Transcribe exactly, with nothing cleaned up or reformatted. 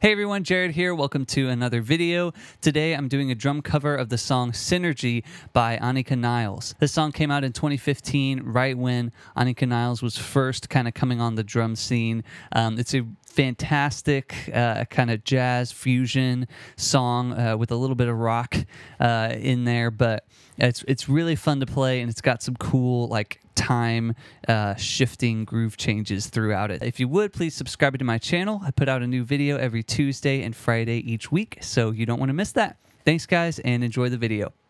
Hey everyone, Jared here. Welcome to another video. Today I'm doing a drum cover of the song Synergy by Anika Niles. This song came out in twenty fifteen, right when Anika Niles was first kind of coming on the drum scene. Um, it's a fantastic uh, kind of jazz fusion song uh, with a little bit of rock uh, in there, but it's it's really fun to play, and it's got some cool like time uh, shifting groove changes throughout it. If you would, please subscribe to my channel. I put out a new video every Tuesday and Friday each week, so you don't want to miss that. Thanks guys, and enjoy the video.